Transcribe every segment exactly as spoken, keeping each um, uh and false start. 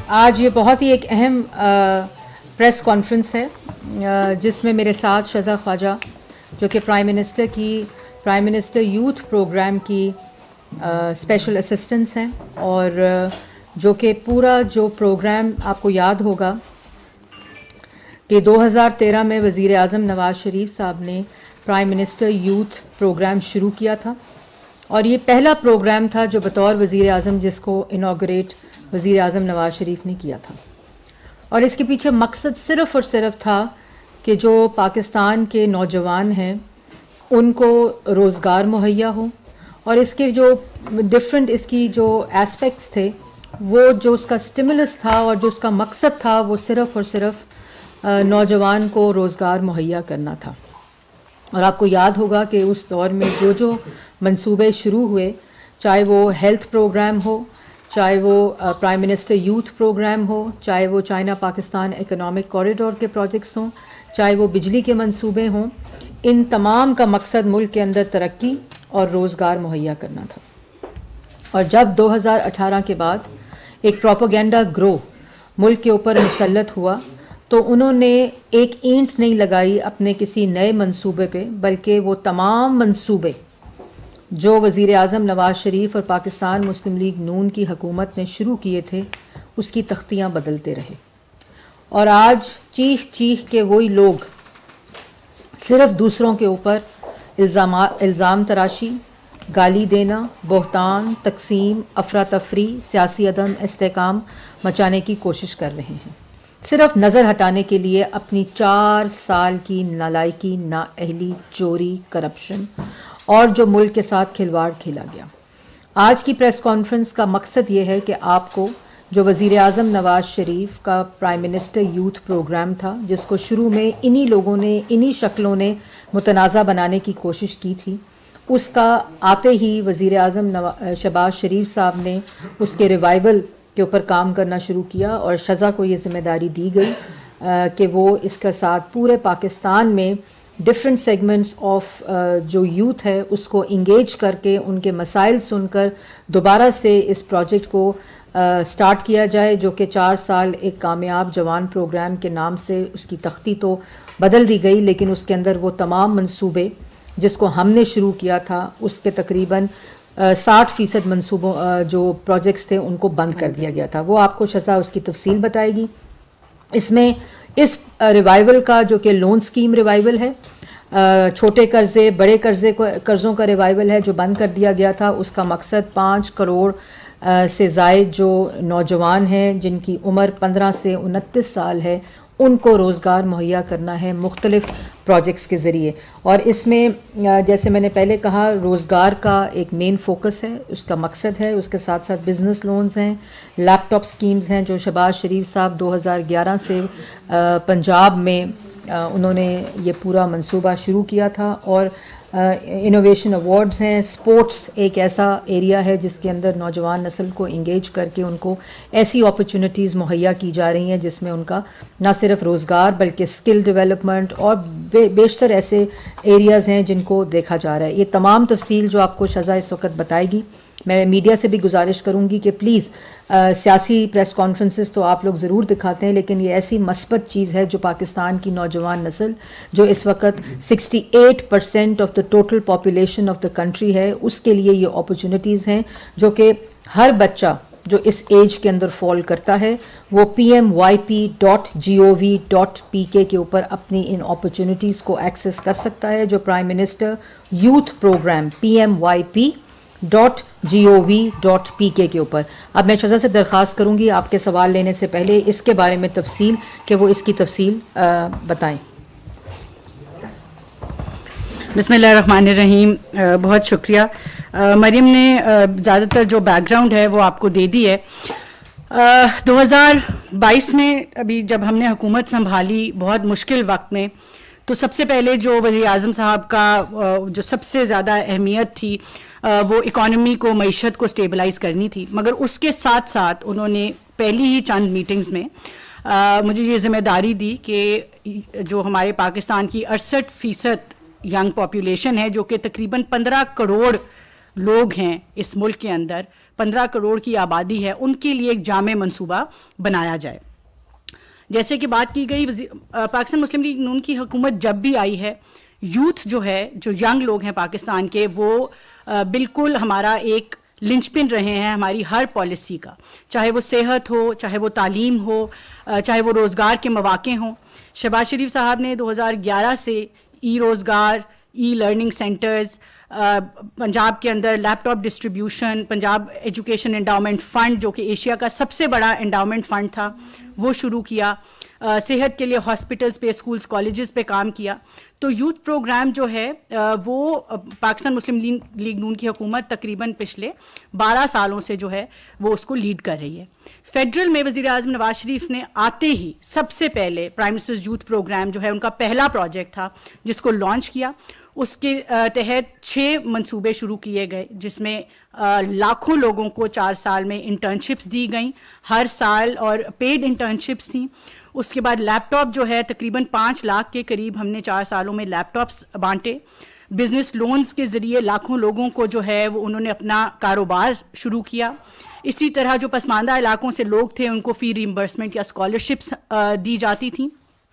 आज ये बहुत ही एक अहम प्रेस कॉन्फ्रेंस है जिसमें मेरे साथ शज़ा ख्वाजा जो कि प्राइम मिनिस्टर की प्राइम मिनिस्टर यूथ प्रोग्राम की स्पेशल असिस्टेंट्स हैं और जो कि पूरा जो प्रोग्राम आपको याद होगा कि दो हज़ार तेरह में वज़ीर आज़म नवाज़ शरीफ साहब ने प्राइम मिनिस्टर यूथ प्रोग्राम शुरू किया था और ये पहला प्रोग्राम था जो बतौर वज़ीर आज़म जिसको इनाग्रेट वज़ीर आज़म नवाज़ शरीफ ने किया था। और इसके पीछे मकसद सिर्फ़ और सिर्फ था कि जो पाकिस्तान के नौजवान हैं उनको रोज़गार मुहैया हो और इसके जो डिफरेंट इसकी जो एस्पेक्ट्स थे वो जो उसका स्टिमुलस था और जो उसका मकसद था वो सिर्फ़ और सिर्फ नौजवान को रोज़गार मुहैया करना था। और आपको याद होगा कि उस दौर में जो जो मंसूबे शुरू हुए, चाहे वो हेल्थ प्रोग्राम हो, चाहे वो प्राइम मिनिस्टर यूथ प्रोग्राम हो, चाहे वो चाइना पाकिस्तान इकोनॉमिक कॉरिडोर के प्रोजेक्ट्स हों, चाहे वो बिजली के मंसूबे हों, इन तमाम का मकसद मुल्क के अंदर तरक्की और रोज़गार मुहैया करना था। और जब दो हज़ार अठारह के बाद एक प्रोपेगेंडा ग्रो मुल्क के ऊपर मुसल्लत हुआ तो उन्होंने एक ईंट नहीं लगाई अपने किसी नए मंसूबे पे, बल्कि वो तमाम मंसूबे जो वज़ीर आज़म नवाज़ शरीफ और पाकिस्तान मुस्लिम लीग नून की हुकूमत ने शुरू किए थे उसकी तख्तियाँ बदलते रहे। और आज चीख चीख के वही लोग सिर्फ़ दूसरों के ऊपर इल्ज़ाम इल्ज़ाम तराशी, गाली देना, बहतान, तकसीम, अफरा तफरी, सियासी अदम इस्तेकाम मचाने की कोशिश कर रहे हैं, सिर्फ नज़र हटाने के लिए अपनी चार साल की नालायकी, नाअहली, चोरी, करप्शन और जो मुल्क के साथ खिलवाड़ खेला गया। आज की प्रेस कॉन्फ्रेंस का मकसद ये है कि आपको जो वज़ीर आज़म नवाज़ शरीफ का प्राइम मिनिस्टर यूथ प्रोग्राम था जिसको शुरू में इन्हीं लोगों ने इन्हीं शक्लों ने मुतनाज़ा बनाने की कोशिश की थी, उसका आते ही वज़ीर आज़म शहबाज शरीफ साहब ने उसके रिवाइवल के ऊपर काम करना शुरू किया और शज़ा को ये ज़िम्मेदारी दी गई कि वो इसका साथ पूरे पाकिस्तान में डिफरेंट सेगमेंट्स ऑफ जो यूथ है उसको इंगेज करके उनके मसाइल सुनकर दोबारा से इस प्रोजेक्ट को स्टार्ट किया जाए, जो कि चार साल एक कामयाब जवान प्रोग्राम के नाम से उसकी तख्ती तो बदल दी गई, लेकिन उसके अंदर वो तमाम मंसूबे जिसको हमने शुरू किया था उसके तकरीबन साठ फ़ीसद मनसूबों जो प्रोजेक्ट्स थे उनको बंद कर दिया गया था। वो आपको शज़ा उसकी तफसील बताएगी। इसमें इस रिवाइवल का जो कि लोन स्कीम रिवाइवल है, छोटे कर्ज़े बड़े कर्ज़े को कर्ज़ों का रिवाइवल है जो बंद कर दिया गया था। उसका मकसद पाँच करोड़ से ज़ायद जो नौजवान हैं जिनकी उम्र पंद्रह से उनतीस साल है उनको रोज़गार मुहैया करना है मुख्तलिफ़ प्रोजेक्ट्स के ज़रिए। और इसमें जैसे मैंने पहले कहा रोज़गार का एक मेन फोकस है, उसका मकसद है, उसके साथ साथ बिज़नेस लोन्स हैं, लैपटॉप स्कीम्स हैं जो शहबाज शरीफ साहब दो हज़ार ग्यारह से पंजाब में उन्होंने ये पूरा मंसूबा शुरू किया था। और इनोवेशन अवार्ड्स हैं। स्पोर्ट्स एक ऐसा एरिया है जिसके अंदर नौजवान नस्ल को इंगेज करके उनको ऐसी अपॉर्चुनिटीज़ मुहैया की जा रही हैं जिसमें उनका ना सिर्फ रोज़गार बल्कि स्किल डेवलपमेंट और बे, बेशतर ऐसे एरियाज़ हैं जिनको देखा जा रहा है। ये तमाम तफसील जो आपको शज़ा इस वक्त बताएगी। मैं मीडिया से भी गुजारिश करूंगी कि प्लीज़ सियासी प्रेस कॉन्फ्रेंसेस तो आप लोग ज़रूर दिखाते हैं, लेकिन ये ऐसी मस्बत चीज़ है जो पाकिस्तान की नौजवान नस्ल जो इस वक्त अड़सठ percent of the total population of the country है, उसके लिए ये अपॉर्चुनिटीज़ हैं जो कि हर बच्चा जो इस एज के अंदर फॉल करता है वो P M Y P dot G O V dot P K के ऊपर अपनी इन अपॉर्चुनिटीज़ को एक्सेस कर सकता है। जो prime minister youth program P M Y P dot G O V dot P K के ऊपर। अब मैं शज़ा से दरख्वास्त करूँगी आपके सवाल लेने से पहले इसके बारे में तफसील कि वो इसकी तफसील बताएँ। बिस्मिल्लाहिर्रहमानिर्रहीम। बहुत शुक्रिया। मरियम ने ज़्यादातर जो बैकग्राउंड है वो आपको दे दी है। दो हज़ार बाईस में अभी जब हमने हुकूमत संभाली बहुत मुश्किल वक्त में, तो सबसे पहले जो वज़ीर आज़म साहब का जो सबसे ज़्यादा अहमियत थी वो इकॉनमी को, मईशत को स्टेबलाइज़ करनी थी। मगर उसके साथ साथ उन्होंने पहली ही चंद मीटिंग्स में आ, मुझे ये ज़िम्मेदारी दी कि जो हमारे पाकिस्तान की अड़सठ फ़ीसद यंग पॉपुलेशन है जो कि तकरीबन पंद्रह करोड़ लोग हैं इस मुल्क के अंदर, पंद्रह करोड़ की आबादी है, उनके लिए एक जामे मंसूबा बनाया जाए। जैसे कि बात की गई, पाकिस्तान मुस्लिम लीग नून की हुकूमत जब भी आई है, यूथ जो है, जो यंग लोग हैं पाकिस्तान के, वो बिल्कुल हमारा एक लिंचपिन रहे हैं हमारी हर पॉलिसी का, चाहे वो सेहत हो, चाहे वो तालीम हो, चाहे वो रोज़गार के मौक़े हों। शहबाज शरीफ साहब ने दो हज़ार ग्यारह से ई रोज़गार, ई लर्निंग सेंटर्स, पंजाब के अंदर laptop distribution, Punjab education endowment fund जो कि एशिया का सबसे बड़ा एंडाउमेंट फ़ंड था, वो शुरू किया। Uh, सेहत के लिए हॉस्पिटल्स पे, स्कूल्स, कॉलेजेस पे काम किया। तो यूथ प्रोग्राम जो है uh, वो uh, पाकिस्तान मुस्लिम लीग नून की हुकूमत तकरीबन पिछले बारह सालों से जो है वो उसको लीड कर रही है। फेडरल में वज़ीर आज़म नवाज शरीफ ने आते ही सबसे पहले प्राइम मिनिस्टर्स यूथ प्रोग्राम जो है उनका पहला प्रोजेक्ट था जिसको लॉन्च किया। उसके तहत छः मंसूबे शुरू किए गए, जिसमें लाखों लोगों को चार साल में इंटर्नशिप्स दी गई हर साल, और पेड इंटर्नशिप्स थी। उसके बाद लैपटॉप जो है तकरीबन पाँच लाख के करीब हमने चार सालों में लैपटॉप्स बांटे। बिज़नेस लोन्स के ज़रिए लाखों लोगों को जो है वो उन्होंने अपना कारोबार शुरू किया। इसी तरह जो पसमानदा इलाकों से लोग थे उनको फ़ी रिम्बर्समेंट या स्कॉलरशिप्स दी जाती थी,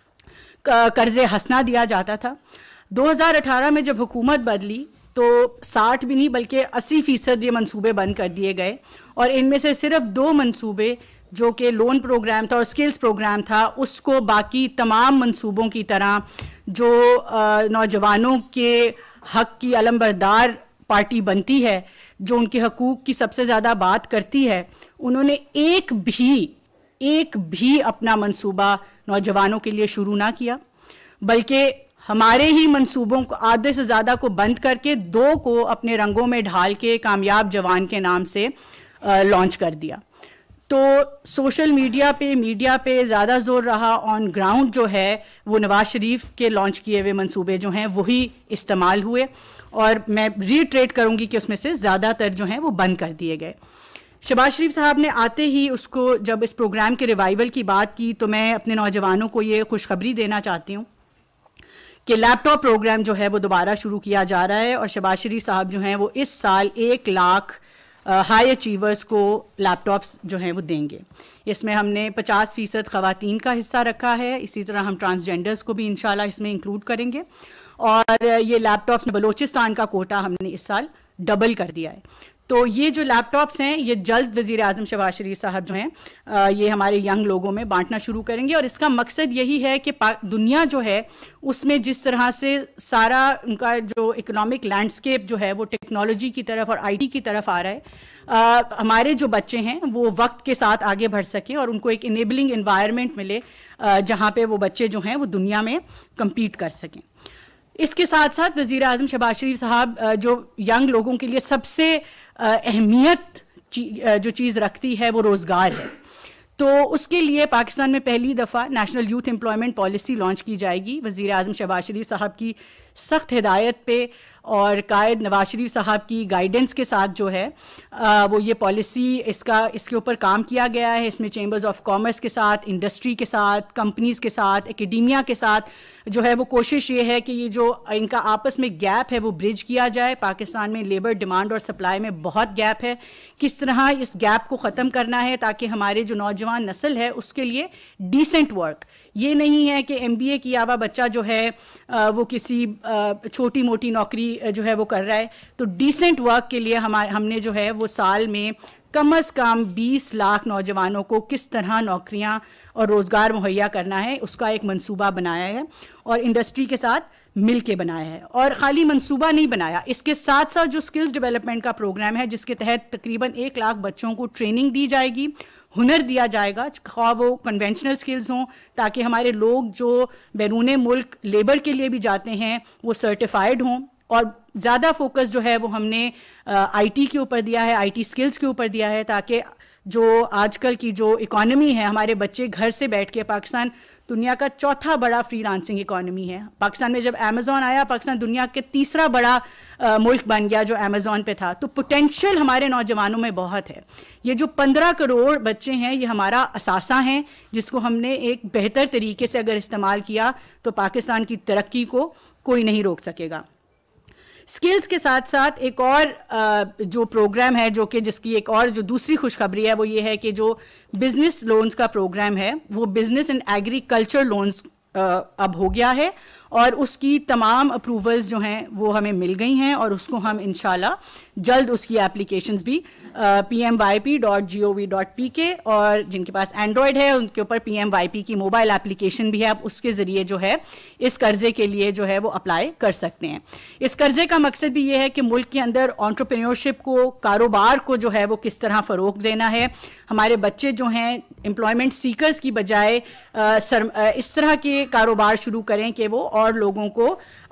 कर्ज़े हंसना दिया जाता था। दो हज़ार अठारह में जब हुकूमत बदली तो साठ भी नहीं बल्कि अस्सी फ़ीसद ये मंसूबे बंद कर दिए गए, और इनमें से सिर्फ दो मंसूबे जो कि लोन प्रोग्राम था और स्किल्स प्रोग्राम था, उसको बाकी तमाम मंसूबों की तरह जो नौजवानों के हक़ की अलमबरदार पार्टी बनती है, जो उनके हकूक़ की सबसे ज़्यादा बात करती है, उन्होंने एक भी एक भी अपना मंसूबा नौजवानों के लिए शुरू ना किया, बल्कि हमारे ही मंसूबों को आधे से ज़्यादा को बंद करके दो को अपने रंगों में ढाल के कामयाब जवान के नाम से लॉन्च कर दिया। तो सोशल मीडिया पे मीडिया पे ज़्यादा ज़ोर रहा, ऑन ग्राउंड जो है वो नवाज शरीफ के लॉन्च किए हुए मंसूबे जो हैं वही इस्तेमाल हुए, और मैं रीट्रेट करूँगी कि उसमें से ज़्यादातर जो हैं वो बंद कर दिए गए। शहबाज शरीफ साहब ने आते ही उसको, जब इस प्रोग्राम के रिवाइवल की बात की, तो मैं अपने नौजवानों को ये खुशखबरी देना चाहती हूँ कि लैपटॉप प्रोग्राम जो है वो दोबारा शुरू किया जा रहा है, और शहबाज शरीफ साहब जो हैं वो इस साल एक लाख हाई अचीवर्स को लैपटॉप्स जो हैं वो देंगे। इसमें हमने पचास फ़ीसद ख़वातीन का हिस्सा रखा है, इसी तरह हम ट्रांसजेंडर्स को भी इंशाल्लाह इसमें इंक्लूड करेंगे, और ये लैपटॉप्स बलूचिस्तान का कोटा हमने इस साल डबल कर दिया है। तो ये जो लैपटॉप्स हैं ये जल्द वज़ीर आज़म शहबाज शरीफ साहब जो हैं ये हमारे यंग लोगों में बांटना शुरू करेंगे, और इसका मकसद यही है कि दुनिया जो है उसमें जिस तरह से सारा उनका जो इकोनॉमिक लैंडस्केप जो है वो टेक्नोलॉजी की तरफ और आईटी की तरफ आ रहा है, आ, हमारे जो बच्चे हैं वो वक्त के साथ आगे बढ़ सकें और उनको एक इनेबलिंग एनवायरनमेंट मिले जहाँ पे वो बच्चे जो हैं वो दुनिया में कम्पीट कर सकें। इसके साथ साथ वज़ीर आज़म शहबाज शरीफ साहब जो यंग लोगों के लिए सबसे अहमियत जो चीज़ रखती है वो रोज़गार है। तो उसके लिए पाकिस्तान में पहली दफ़ा national youth employment policy launch की जाएगी। वज़ीर आज़म शहबाज शरीफ साहब की सख्त हिदायत पे और कायद नवाज शरीफ साहब की गाइडेंस के साथ जो है आ, वो ये पॉलिसी इसका इसके ऊपर काम किया गया है। इसमें चेंबर्स ऑफ कॉमर्स के साथ, इंडस्ट्री के साथ, कंपनीज़ के साथ, एकेडमिया के साथ जो है वो कोशिश ये है कि ये जो इनका आपस में गैप है वो ब्रिज किया जाए। पाकिस्तान में लेबर डिमांड और सप्लाई में बहुत गैप है, किस तरह इस गैप को ख़त्म करना है ताकि हमारे जो नौजवान नस्ल है उसके लिए डिसेंट वर्क, ये नहीं है कि एम बी ए किया हुआ बच्चा जो है आ, वो किसी छोटी मोटी नौकरी जो है वो कर रहा है। तो डिसेंट वर्क के लिए हमारे हमने जो है वो साल में कम अज़ कम बीस लाख नौजवानों को किस तरह नौकरियां और रोज़गार मुहैया करना है उसका एक मंसूबा बनाया है और इंडस्ट्री के साथ मिल के बनाया है। और ख़ाली मंसूबा नहीं बनाया, इसके साथ साथ जो स्किल्स डेवलपमेंट का प्रोग्राम है जिसके तहत तकरीबन एक लाख बच्चों को ट्रेनिंग दी जाएगी, हुनर दिया जाएगा, ख्वाह वो कन्वेंशनल स्किल्स हों, ताकि हमारे लोग जो बैरून मुल्क लेबर के लिए भी जाते हैं वो सर्टिफाइड हों। और ज़्यादा फोकस जो है वो हमने आईटी के ऊपर दिया है, आईटी स्किल्स के ऊपर दिया है, ताकि जो आजकल की जो इकॉनमी है, हमारे बच्चे घर से बैठ के, पाकिस्तान दुनिया का चौथा बड़ा फ्रीलांसिंग इकॉनमी है। पाकिस्तान में जब अमेज़ॉन आया, पाकिस्तान दुनिया के तीसरा बड़ा आ, मुल्क बन गया जो अमेज़ॉन पे था। तो पोटेंशियल हमारे नौजवानों में बहुत है। ये जो पंद्रह करोड़ बच्चे हैं ये हमारा असासा हैं, जिसको हमने एक बेहतर तरीके से अगर इस्तेमाल किया तो पाकिस्तान की तरक्की को कोई नहीं रोक सकेगा। स्किल्स के साथ साथ एक और uh, जो प्रोग्राम है, जो कि जिसकी एक और जो दूसरी खुशखबरी है वो ये है कि जो बिजनेस लोन्स का प्रोग्राम है वो बिजनेस एंड एग्रीकल्चर लोन्स अब हो गया है और उसकी तमाम अप्रूवल्स जो हैं वो हमें मिल गई हैं और उसको हम इंशाल्लाह जल्द उसकी एप्लीकेशंस भी P M Y P dot G O V dot P K और जिनके पास एंड्रॉयड है उनके ऊपर पी एम वाई पी की मोबाइल एप्लीकेशन भी है, आप उसके ज़रिए जो है इस कर्ज़े के लिए जो है वो अप्लाई कर सकते हैं। इस कर्ज़े का मकसद भी ये है कि मुल्क के अंदर एंटरप्रेन्योरशिप को, कारोबार को जो है वो किस तरह फ़रोग़ देना है। हमारे बच्चे जो हैं एम्प्लॉयमेंट सीकर्स की बजाय इस तरह के कारोबार शुरू करें कि वो और लोगों को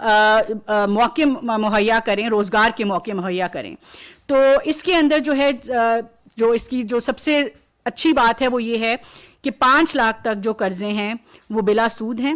मौके मुहैया करें, रोज़गार के मौके मुहैया करें। तो इसके अंदर जो है जो इसकी जो सबसे अच्छी बात है वो ये है कि पाँच लाख तक जो कर्ज़े हैं वो बिला सूद हैं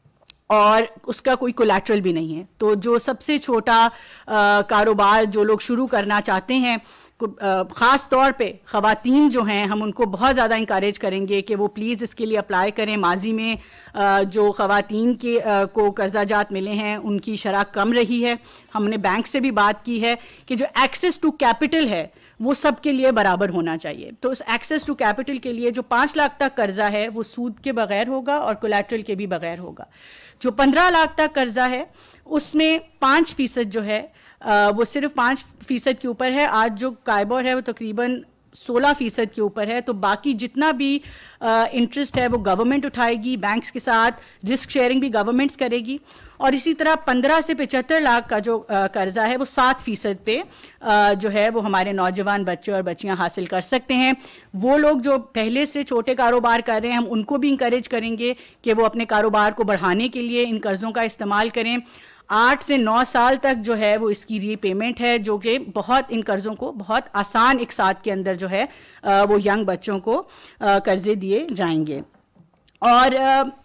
और उसका कोई कोलैटरल भी नहीं है। तो जो सबसे छोटा कारोबार जो लोग शुरू करना चाहते हैं, ख़ास तौर पे ख़वातीन जो हैं, हम उनको बहुत ज़्यादा इंकरेज करेंगे कि वो प्लीज़ इसके लिए अप्लाई करें। माजी में जो ख़वातीन के को कर्जा जात मिले हैं उनकी शरह कम रही है। हमने बैंक से भी बात की है कि जो एक्सेस टू कैपिटल है वो सब के लिए बराबर होना चाहिए। तो उस एक्सेस टू कैपिटल के लिए जो पाँच लाख तक कर्जा है वो सूद के बगैर होगा और कोलैटरल के भी बगैर होगा। जो पंद्रह लाख तक कर्जा है उसमें पाँच फीसद जो है आ, वो सिर्फ पाँच फीसद के ऊपर है। आज जो काइबोर है वो तकरीबन सोलह फीसद के ऊपर है। तो बाकी जितना भी इंटरेस्ट है वो गवर्नमेंट उठाएगी, बैंक्स के साथ रिस्क शेयरिंग भी गवर्नमेंट्स करेगी। और इसी तरह पंद्रह से पचहत्तर लाख का जो कर्जा है वो सात फीसद पे आ, जो है वो हमारे नौजवान बच्चे और बच्चियां हासिल कर सकते हैं। वो लोग जो पहले से छोटे कारोबार कर रहे हैं हम उनको भी इंकरेज करेंगे कि वो अपने कारोबार को बढ़ाने के लिए इन कर्ज़ों का इस्तेमाल करें। आठ से नौ साल तक जो है वो इसकी रीपेमेंट है, जो कि बहुत इन कर्ज़ों को बहुत आसान एक साथ के अंदर जो है वो यंग बच्चों को कर्ज़े दिए जाएंगे। और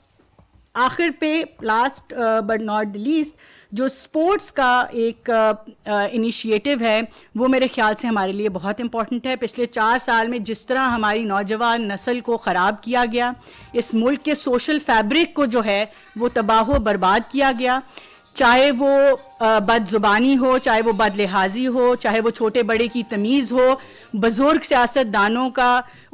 आखिर पे last but not the least जो स्पोर्ट्स का एक इनिशिएटिव है वो मेरे ख्याल से हमारे लिए बहुत इम्पॉर्टेंट है। पिछले चार साल में जिस तरह हमारी नौजवान नस्ल को ख़राब किया गया, इस मुल्क के सोशल फैब्रिक को जो है वो तबाह बर्बाद किया गया, चाहे वो बदजुबानी हो, चाहे वो बदलिहाजी हो, चाहे वो छोटे बड़े की तमीज़ हो, बुज़ुर्ग सियासतदानों का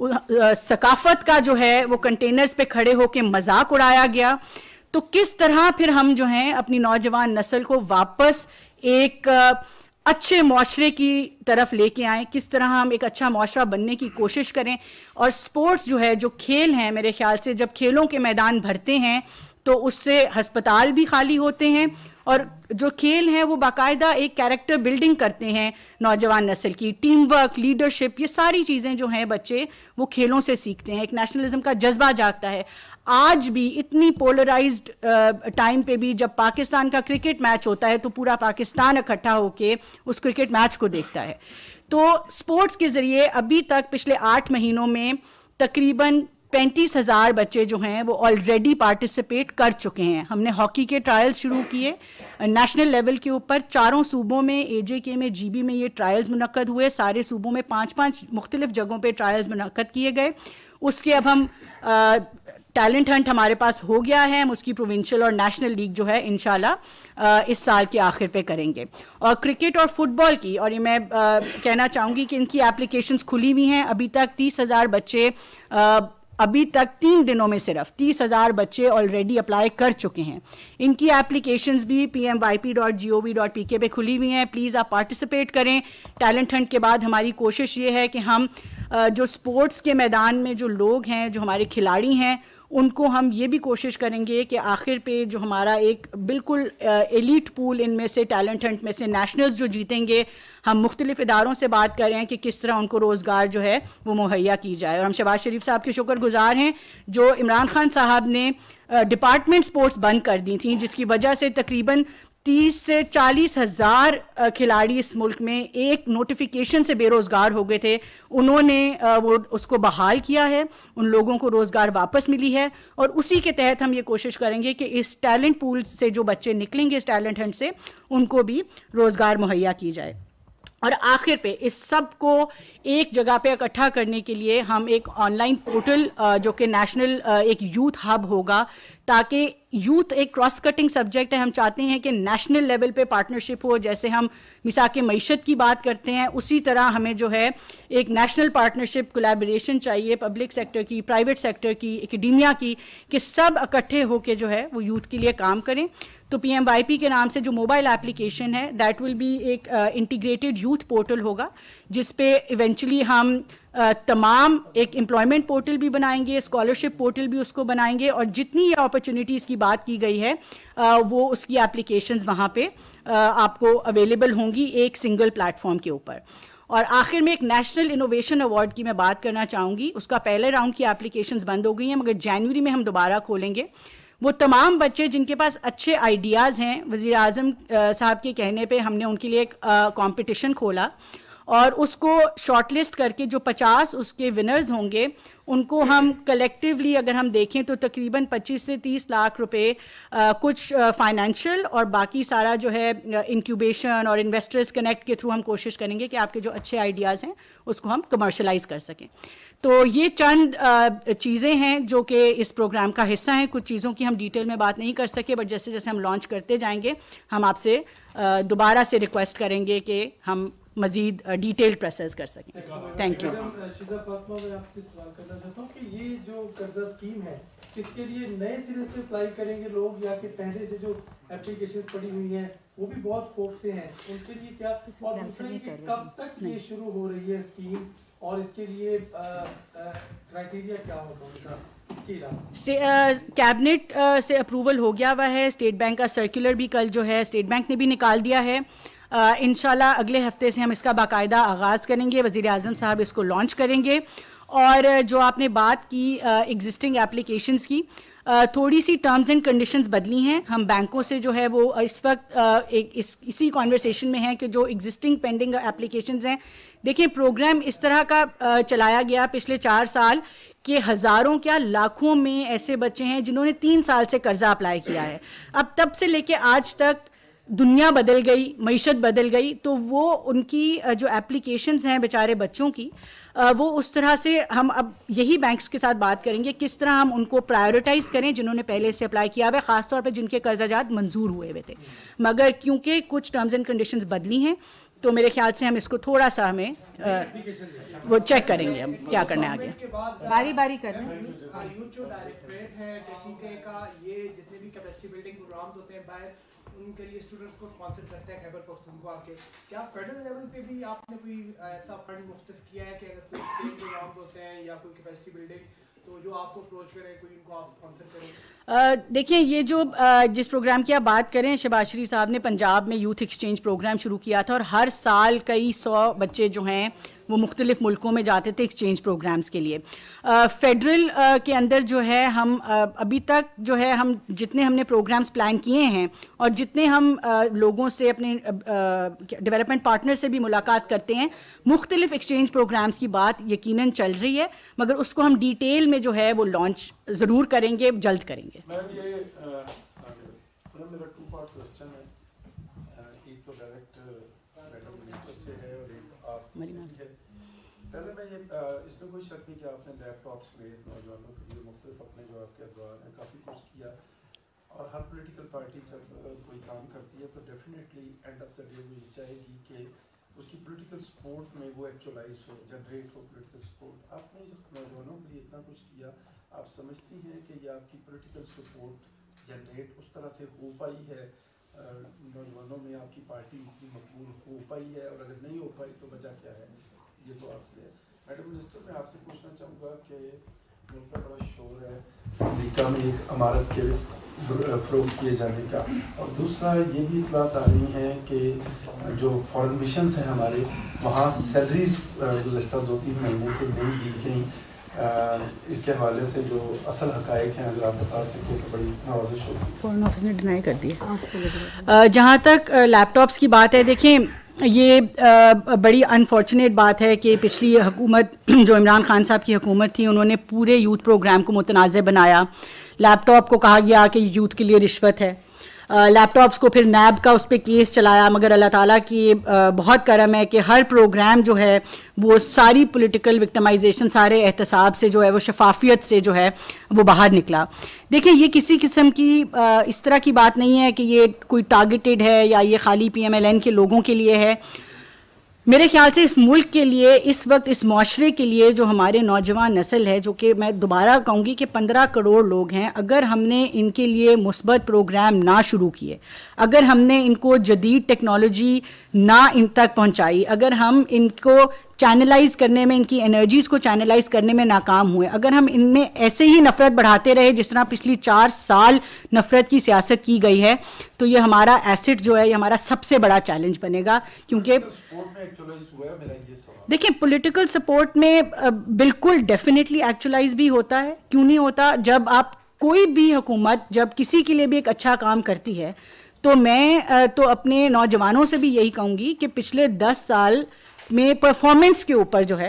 सकाफ़त का जो है वो कंटेनर्स पे खड़े होकर मजाक उड़ाया गया। तो किस तरह फिर हम जो हैं अपनी नौजवान नस्ल को वापस एक अच्छे माशरे की तरफ लेके आएँ, किस तरह हम एक अच्छा माशरा बनने की कोशिश करें। और स्पोर्ट्स जो है, जो खेल हैं, मेरे ख्याल से जब खेलों के मैदान भरते हैं तो उससे हस्पताल भी खाली होते हैं और जो खेल हैं वो बाकायदा एक कैरेक्टर बिल्डिंग करते हैं नौजवान नस्ल की। टीम वर्क, लीडरशिप, ये सारी चीज़ें जो हैं बच्चे वो खेलों से सीखते हैं। एक नेशनलिज्म का जज्बा जागता है। आज भी इतनी पोलराइज्ड टाइम पे भी जब पाकिस्तान का क्रिकेट मैच होता है तो पूरा पाकिस्तान इकट्ठा होकर उस क्रिकेट मैच को देखता है। तो स्पोर्ट्स के ज़रिए अभी तक पिछले आठ महीनों में तकरीबन पैंतीस हज़ार बच्चे जो हैं वो ऑलरेडी पार्टिसिपेट कर चुके हैं। हमने हॉकी के ट्रायल्स शुरू किए नेशनल लेवल के ऊपर, चारों सूबों में, ए जे के में, जी बी में ये ट्रायल्स मुनक्कद हुए। सारे सूबों में पाँच पाँच मुख्तलिफ जगहों पे ट्रायल्स मुनक्कद किए गए। उसके अब हम टैलेंट हंट हमारे पास हो गया है, हम उसकी प्रोविंशियल और नेशनल लीग जो है इंशाल्लाह इस साल के आखिर पे करेंगे। और क्रिकेट और फुटबॉल की, और ये मैं आ, कहना चाहूँगी कि इनकी एप्लीकेशंस खुली हुई हैं। अभी तक तीस हज़ार बच्चे आ, अभी तक तीन दिनों में सिर्फ तीस हज़ार बच्चे ऑलरेडी अप्लाई कर चुके हैं। इनकी एप्लीकेशंस भी P M Y P dot G O V dot P K पे खुली हुई हैं। प्लीज़ आप पार्टिसिपेट करें। टैलेंट हंट के बाद हमारी कोशिश ये है कि हम जो स्पोर्ट्स के मैदान में जो लोग हैं, जो हमारे खिलाड़ी हैं, उनको हम ये भी कोशिश करेंगे कि आखिर पे जो हमारा एक बिल्कुल एलीट पूल इनमें से टैलेंट हंट में से नेशनल्स जो जीतेंगे, हम मुख्तलिफ इदारों से बात कर रहे हैं कि किस तरह उनको रोज़गार जो है वो मुहैया की जाए। और हम शहबाज शरीफ साहब के शुक्रगुजार हैं जो इमरान खान साहब ने डिपार्टमेंट स्पोर्ट्स बंद कर दी थी, जिसकी वजह से तकरीबन तीस से चालीस हज़ार खिलाड़ी इस मुल्क में एक नोटिफिकेशन से बेरोज़गार हो गए थे। उन्होंने वो उसको बहाल किया है, उन लोगों को रोज़गार वापस मिली है। और उसी के तहत हम ये कोशिश करेंगे कि इस टैलेंट पूल से जो बच्चे निकलेंगे इस टैलेंट हंट से, उनको भी रोज़गार मुहैया की जाए। और आखिर पे इस सब को एक जगह पे इकट्ठा करने के लिए हम एक ऑनलाइन पोर्टल जो कि नेशनल एक यूथ हब होगा, ताकि यूथ एक क्रॉस कटिंग सब्जेक्ट है। हम चाहते हैं कि नेशनल लेवल पे पार्टनरशिप हो, जैसे हम मिसाक मईशत की बात करते हैं उसी तरह हमें जो है एक नेशनल पार्टनरशिप कोलैबोरेशन चाहिए, पब्लिक सेक्टर की, प्राइवेट सेक्टर की, एकेडेमिया की, कि सब इकट्ठे होकर जो है वो यूथ के लिए काम करें। तो पी एम वाई पी के नाम से जो मोबाइल एप्लीकेशन है दैट विल बी एक इंटीग्रेटेड यूथ पोर्टल होगा, जिस पे इवेंचुअली हम uh, तमाम एक एम्प्लॉयमेंट पोर्टल भी बनाएंगे, स्कॉलरशिप पोर्टल भी उसको बनाएंगे, और जितनी ये अपॉर्चुनिटीज़ की बात की गई है uh, वो उसकी एप्लीकेशंस वहाँ पे uh, आपको अवेलेबल होंगी एक सिंगल प्लेटफॉर्म के ऊपर। और आखिर में एक नेशनल इनोवेशन अवार्ड की मैं बात करना चाहूँगी। उसका पहले राउंड की एप्लीकेशंस बंद हो गई हैं, मगर जनवरी में हम दोबारा खोलेंगे। वो तमाम बच्चे जिनके पास अच्छे आइडियाज़ हैं, वज़ीर आज़म साहब के कहने पे हमने उनके लिए एक कंपटीशन खोला और उसको शॉर्टलिस्ट करके जो पचास उसके विनर्स होंगे उनको हम कलेक्टिवली अगर हम देखें तो तकरीबन पच्चीस से तीस लाख रुपए आ, कुछ फाइनेंशियल और बाकी सारा जो है इंक्यूबेशन और इन्वेस्टर्स कनेक्ट के थ्रू हम कोशिश करेंगे कि आपके जो अच्छे आइडियाज़ हैं उसको हम कमर्शलाइज कर सकें। तो ये चंद चीज़ें हैं जो कि इस प्रोग्राम का हिस्सा हैं। कुछ चीज़ों की हम डिटेल में बात नहीं कर सके, बट जैसे जैसे हम लॉन्च करते जाएंगे हम आपसे दोबारा से रिक्वेस्ट करेंगे कि हम मजीद डिटेल प्रोसेस कर सकें। Thank you. शिजा फातिमा, मैं आपसे सवाल करना चाहता हूँ कि ये जो कर्जा स्कीम है इसके लिए नए सिरे से अप्लाई करेंगे लोग, या कि पहले से जो एप्लीकेशन पड़ी हुई हैं वो भी बहुत होप से हैं, उनके लिए क्या, और दूसरे कब तक ये शुरू हो रही है स्कीम, और इसके लिए क्राइटेरिया क्या होगा उनका? कैबिनेट uh, uh, से अप्रूवल हो गया हुआ है। स्टेट बैंक का सर्कुलर भी कल जो है स्टेट बैंक ने भी निकाल दिया है। uh, इंशाल्लाह अगले हफ्ते से हम इसका बाकायदा आगाज़ करेंगे, वज़ीर आज़म साहब इसको लॉन्च करेंगे। और जो आपने बात की एग्जिस्टिंग uh, एप्लीकेशंस की, Uh, थोड़ी सी टर्म्स एंड कंडीशंस बदली हैं। हम बैंकों से जो है वो इस वक्त uh, एक इस इसी कॉन्वर्सेशन में है कि जो एग्जिस्टिंग पेंडिंग एप्लीकेशंस हैं, देखिए प्रोग्राम इस तरह का uh, चलाया गया पिछले चार साल कि हज़ारों क्या लाखों में ऐसे बच्चे हैं जिन्होंने तीन साल से कर्जा अप्लाई किया है। अब तब से लेके आज तक दुनिया बदल गई, मईशत बदल गई, तो वो उनकी जो एप्लीकेशंस हैं बेचारे बच्चों की, वो उस तरह से हम अब यही बैंक्स के साथ बात करेंगे किस तरह हम उनको प्रायोरिटाइज़ करें जिन्होंने पहले से अप्लाई किया हुआ है, ख़ासतौर पे जिनके कर्जाजात मंजूर हुए हुए थे। मगर क्योंकि कुछ टर्म्स एंड कंडीशंस बदली हैं तो मेरे ख्याल से हम इसको थोड़ा सा हमें आ, वो चेक करेंगे हम क्या करना है आगे, बारी बारी कर रहे हैं। यूथ जो डायरेक्टरेट है टेक्निकल का, ये जितने भी कैपेसिटी बिल्डिंग प्रोग्राम्स होते हैं बाहर, उनके लिए स्टूडेंट्स को स्पॉन्सर करते हैं खैबर पख्तूनख्वा आके। क्या फेडरल लेवल पे भी आपने कोई ऐसा फंड मुख्तस किया है कि अगर कोई स्टेट प्रोग्राम्स होते हैं या कोई कैपेसिटी बिल्डिंग, तो जो आपको अप्रोच करें, कोई इनको आप स्पॉन्सर करें? देखिए, ये जो uh, जिस प्रोग्राम की आप बात करें, शहबाज शरीफ साहब ने पंजाब में यूथ एक्सचेंज प्रोग्राम शुरू किया था और हर साल कई सौ बच्चे जो हैं वो मुख्तलिफ मुल्कों में जाते थे एक्सचेंज प्रोग्राम्स के लिए। फेडरल uh, uh, के अंदर जो है हम uh, अभी तक जो है हम जितने हमने प्रोग्राम्स प्लान किए हैं और जितने हम uh, लोगों से अपने डेवलपमेंट uh, पार्टनर से भी मुलाकात करते हैं, मुख्तलिफ एक्सचेंज प्रोग्राम्स की बात यकीनन चल रही है, मगर उसको हम डिटेल में जो है वो लॉन्च ज़रूर करेंगे, जल्द करेंगे। मैम ये मेरा टू पार्ट क्वेश्चन है, एक तो डायरेक्ट मैडम मिनिस्टर से है और एक आप है। पहले मैं ये इसमें कोई शक नहीं कि आपने लैपटॉप्स में नौजवानों के लिए मुख्तलिफ अपने जो आपके अखबार हैं काफ़ी कुछ किया, और हर पॉलिटिकल पार्टी जब कोई काम करती है तो definitely end of the day वो ये चाहेगी कि उसकी पॉलिटिकल सपोर्ट में वो एक्चुअलाइज हो, जनरेट हो पॉलिटिकल सपोर्ट। आपने नौजवानों के लिए इतना कुछ किया, आप समझती हैं कि ये आपकी पॉलिटिकल सपोर्ट जनरेट उस तरह से हो पाई है, नौजवानों में आपकी पार्टी इतनी मकबूल हो पाई है, और अगर नहीं हो पाई तो वजह क्या है? ये तो आपसे मैडम मिनिस्टर, मैं आपसे पूछना चाहूँगा कि मुल्क का बड़ा शोर है अमेरिका में एक इमारत के फ़रोग़ किए जाने का, और दूसरा ये भी इतलात आ रही हैं कि जो फॉरेन मिशंस हैं हमारे, वहाँ सैलरीज गुज़श्ता दो तीन महीने से नहीं दी गई। इसके हवाले से जो असल हक़ाइक़ हैं अगर आप बता सकें तो बड़ी नवाजिश होगी। फॉरेन ऑफिस ने डिनाई कर दिया। जहाँ तक लैपटॉप्स की बात है, देखें ये बड़ी अनफॉर्चुनेट बात है कि पिछली हुकूमत जो इमरान खान साहब की हुकूमत थी, उन्होंने पूरे यूथ प्रोग्राम को मुतनाज़ बनाया। लैपटॉप को कहा गया कि यूथ के लिए रिश्वत है। लैपटॉप्स को फिर नैब का उस पर केस चलाया, मगर अल्लाह ताला की बहुत करम है कि हर प्रोग्राम जो है वो सारी पॉलिटिकल विक्टिमाइजेशन, सारे एहतसाब से जो है वो शफाफियत से जो है वो बाहर निकला। देखिए, ये किसी किस्म की इस तरह की बात नहीं है कि ये कोई टारगेटेड है या ये खाली पी एम एल एन के लोगों के लिए है। मेरे ख्याल से इस मुल्क के लिए, इस वक्त इस माशरे के लिए, जो हमारे नौजवान नस्ल है, जो कि मैं दोबारा कहूँगी कि पंद्रह करोड़ लोग हैं, अगर हमने इनके लिए मुस्बत प्रोग्राम ना शुरू किए, अगर हमने इनको जदीद टेक्नोलॉजी ना इन तक पहुँचाई, अगर हम इनको चैनलाइज करने में, इनकी एनर्जीज़ को चैनलाइज करने में नाकाम हुए, अगर हम इनमें ऐसे ही नफ़रत बढ़ाते रहे जिस तरह पिछली चार साल नफ़रत की सियासत की गई है, तो ये हमारा एसेट जो है, ये हमारा सबसे बड़ा चैलेंज बनेगा। क्योंकि देखिए, पॉलिटिकल सपोर्ट में बिल्कुल डेफिनेटली एक्चुअलाइज भी होता है, क्यों नहीं होता। जब आप कोई भी हुकूमत जब किसी के लिए भी एक अच्छा काम करती है, तो मैं तो अपने नौजवानों से भी यही कहूँगी कि पिछले दस साल में परफॉर्मेंस के ऊपर जो है,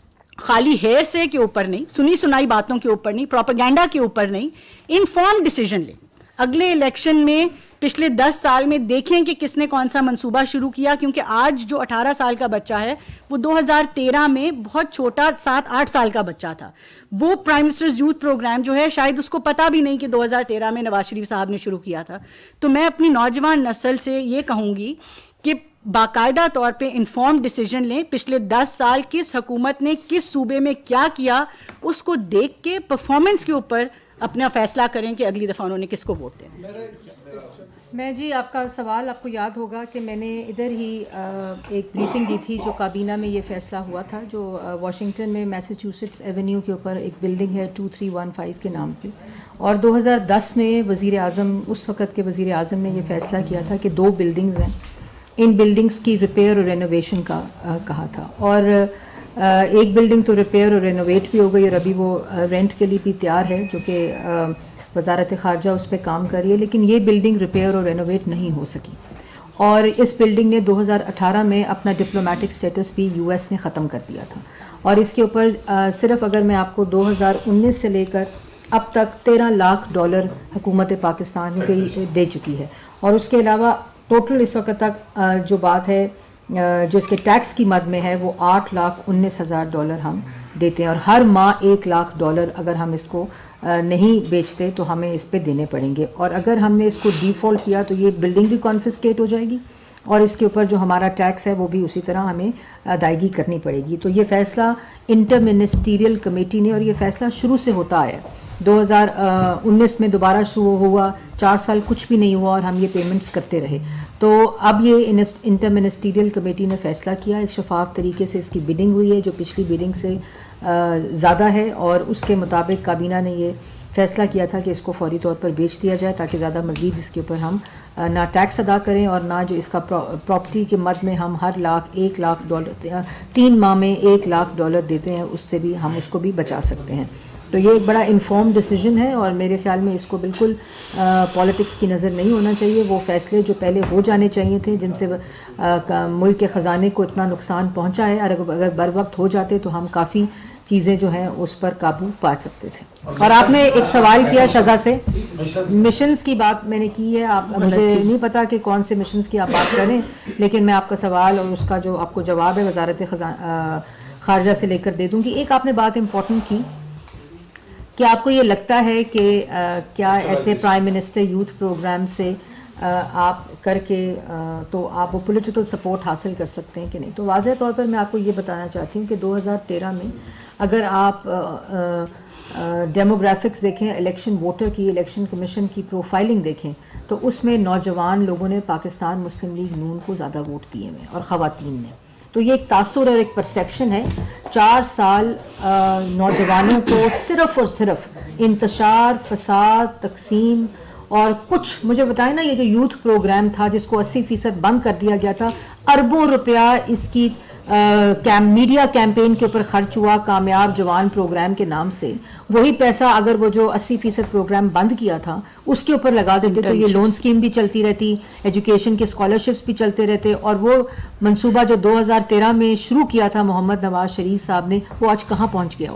खाली हेयर से के ऊपर नहीं, सुनी सुनाई बातों के ऊपर नहीं, प्रोपेगेंडा के ऊपर नहीं, इन्फॉर्म डिसीजन लें। अगले इलेक्शन में पिछले दस साल में देखें कि किसने कौन सा मंसूबा शुरू किया, क्योंकि आज जो अठारह साल का बच्चा है वो दो हज़ार तेरह में बहुत छोटा सात आठ साल का बच्चा था। वो प्राइम मिनिस्टर्स यूथ प्रोग्राम जो है, शायद उसको पता भी नहीं कि दो हज़ार तेरह में नवाज शरीफ साहब ने शुरू किया था। तो मैं अपनी नौजवान नस्ल से ये कहूँगी कि बाकायदा तौर पे इन्फॉर्म डिसीजन लें। पिछले दस साल किस हुकूमत ने किस सूबे में क्या किया, उसको देख के परफॉर्मेंस के ऊपर अपना फैसला करें कि अगली दफ़ा उन्होंने किसको वोट देना। मैं जी, आपका सवाल आपको याद होगा कि मैंने इधर ही एक ब्रीफिंग दी थी जो काबीना में ये फ़ैसला हुआ था, जो वाशिंगटन में मैसाचुसेट्स एवेन्यू के ऊपर एक बिल्डिंग है टू थ्री वन फाइव के नाम पे, और दो हज़ार दस में वज़ीर आज़म, उस वक़्त के वज़ीर आज़म ने ये फ़ैसला किया था कि दो बिल्डिंग्स हैं, इन बिल्डिंग्स की रिपेयर और रेनोवेशन का आ, कहा था। और आ, एक बिल्डिंग तो रिपेयर और रेनोवेट भी हो गई और अभी वो रेंट के लिए भी तैयार है, जो कि वजारत ख़ारजा उस पर काम कर रही है, लेकिन ये बिल्डिंग रिपेयर और रेनोवेट नहीं हो सकी। और इस बिल्डिंग ने दो हज़ार अठारह में अपना डिप्लोमेटिक स्टेटस भी यूएस ने ख़त्म कर दिया था। और इसके ऊपर सिर्फ अगर मैं आपको दो हज़ार उन्नीस से लेकर अब तक तेरह लाख डॉलर हुकूमत पाकिस्तान की दे चुकी है। और उसके अलावा टोटल इस वक्त तक जो बात है, जो इसके टैक्स की मद में है, वो आठ लाख उन्नीस हज़ार डॉलर हम देते हैं, और हर माह एक लाख डॉलर अगर हम इसको नहीं बेचते तो हमें इस पे देने पड़ेंगे। और अगर हमने इसको डिफ़ॉल्ट किया तो ये बिल्डिंग भी कॉन्फिस्केट हो जाएगी और इसके ऊपर जो हमारा टैक्स है वो भी उसी तरह हमें अदायगी करनी पड़ेगी। तो ये फ़ैसला इंटर मिनिस्टीरियल कमेटी ने, और ये फ़ैसला शुरू से होता आया, दो हज़ार उन्नीस में दोबारा शुरू हुआ, चार साल कुछ भी नहीं हुआ और हम ये पेमेंट्स करते रहे। तो अब ये इंटर मिनिस्टीरियल कमेटी ने फ़ैसला किया, एक शफाफ तरीके से इसकी बिडिंग हुई है जो पिछली बिडिंग से ज़्यादा है, और उसके मुताबिक काबीना ने ये फ़ैसला किया था कि इसको फौरी तौर पर बेच दिया जाए, ताकि ज़्यादा मज़ीद इसके ऊपर हम ना टैक्स अदा करें और ना जो इसका प्रॉपर्टी के मद में हम हर लाख एक लाख डॉलर तीन माह में एक लाख डॉलर देते हैं, उससे भी हम उसको भी बचा सकते हैं। तो ये एक बड़ा इन्फॉर्म डिसीजन है और मेरे ख्याल में इसको बिल्कुल पॉलिटिक्स की नज़र नहीं होना चाहिए। वो फ़ैसले जो पहले हो जाने चाहिए थे, जिनसे मुल्क के ख़जाने को इतना नुकसान पहुंचा है, अगर अगर बर वक्त हो जाते तो हम काफ़ी चीज़ें जो हैं उस पर काबू पा सकते थे। और आपने एक सवाल किया शज़ा से, मिशंस की बात मैंने की है। आप, मुझे नहीं पता कि कौन से मिशंस की आप बात करें, लेकिन मैं आपका सवाल और उसका जो आपको जवाब है वजारत ख़ारजा से लेकर दे दूँगी। एक आपने बात इम्पोर्टेंट की कि आपको ये लगता है कि क्या ऐसे प्राइम मिनिस्टर यूथ प्रोग्राम से आ, आप करके आ, तो आप वो पॉलिटिकल सपोर्ट हासिल कर सकते हैं कि नहीं। तो वाज़ेह तौर पर मैं आपको ये बताना चाहती हूँ कि दो हज़ार तेरह में अगर आप डेमोग्राफिक्स देखें, इलेक्शन वोटर की, इलेक्शन कमीशन की प्रोफाइलिंग देखें, तो उसमें नौजवान लोगों ने पाकिस्तान मुस्लिम लीग नून को ज़्यादा वोट दिए हैं और ख़वातीन ने। तो ये एक तासुर और एक परसेप्शन है। चार साल नौजवानों को सिर्फ़ और सिर्फ इंतशार, फसाद, तकसीम और कुछ, मुझे बताएं ना, ये जो यूथ प्रोग्राम था जिसको अस्सी फीसद बंद कर दिया गया था, अरबों रुपया इसकी कैम मीडिया कैंपेन के ऊपर खर्च हुआ कामयाब जवान प्रोग्राम के नाम से। वही पैसा अगर वो जो अस्सी फीसद प्रोग्राम बंद किया था उसके ऊपर लगा देते तो ये लोन स्कीम भी चलती रहती, एजुकेशन के स्कॉलरशिप्स भी चलते रहते, और वो मंसूबा जो दो हज़ार तेरह में शुरू किया था मोहम्मद नवाज शरीफ साहब ने, वो आज कहाँ पहुँच गया होता।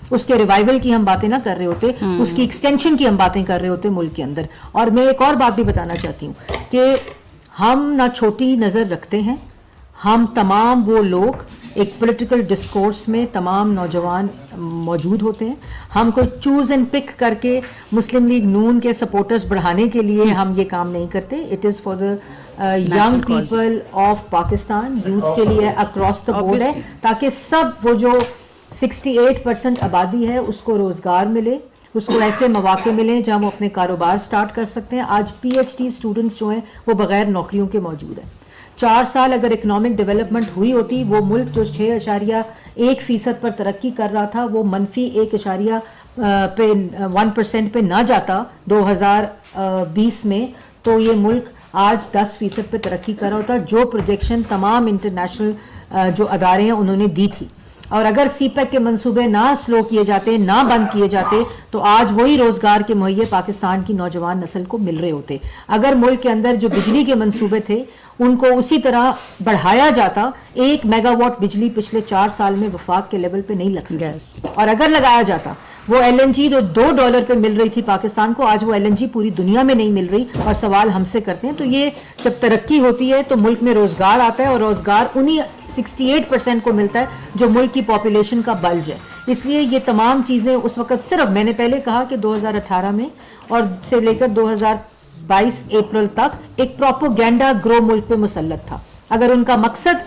उसके रिवाइवल की हम बातें ना कर रहे होते, उसकी एक्सटेंशन की हम बातें कर रहे होते मुल्क के अंदर। और मैं एक और बात भी बताना चाहती हूँ कि हम ना छोटी नज़र रखते हैं, हम तमाम वो लोग एक पॉलिटिकल डिस्कोर्स में तमाम नौजवान मौजूद होते हैं, हम कोई चूज एंड पिक करके मुस्लिम लीग नून के सपोर्टर्स बढ़ाने के लिए हम ये काम नहीं करते। It is for the young people of Pakistan, youth के लिए अक्रॉस द बोर्ड है, ताकि सब वो जो अड़सठ परसेंट आबादी है उसको रोज़गार मिले, उसको ऐसे मौके मिलें जहाँ वो अपने कारोबार स्टार्ट कर सकते हैं। आज पीएचडी स्टूडेंट्स जो हैं वो बगैर नौकरियों के मौजूद हैं। चार साल अगर इकोनॉमिक डेवलपमेंट हुई होती, वो मुल्क जो छः अशारिया एक फ़ीसद पर तरक्की कर रहा था वो मनफी एक अशारिया पे वन परसेंट पे ना जाता दो हज़ार बीस में, तो ये मुल्क आज दस फीसद पे तरक्की कर रहा होता, जो प्रोजेक्शन तमाम इंटरनेशनल जो अदारे हैं उन्होंने दी थी। और अगर सी पैक के मंसूबे ना स्लो किए जाते, ना बंद किए जाते, तो आज वही रोज़गार के मुहैया पाकिस्तान की नौजवान नस्ल को मिल रहे होते। अगर मुल्क के अंदर जो बिजली के मंसूबे थे उनको उसी तरह बढ़ाया जाता, एक मेगावाट बिजली पिछले चार साल में वफाक के लेवल पे नहीं लग सकी। और अगर लगाया जाता, वो एलएनजी जो दो डॉलर पे मिल रही थी पाकिस्तान को, आज वो एलएनजी पूरी दुनिया में नहीं मिल रही और सवाल हमसे करते हैं। तो ये जब तरक्की होती है तो मुल्क में रोज़गार आता है, और रोज़गार उन्हीं अड़सठ परसेंट को मिलता है जो मुल्क की पॉपुलेशन का बल्ज है। इसलिए ये तमाम चीज़ें उस वक्त सिर्फ, मैंने पहले कहा कि दो हज़ार अठारह में और से लेकर दो हज़ार बाईस अप्रैल तक एक प्रोपोगेंडा ग्रो मुल्क पे मुसल्लत था। अगर उनका मकसद,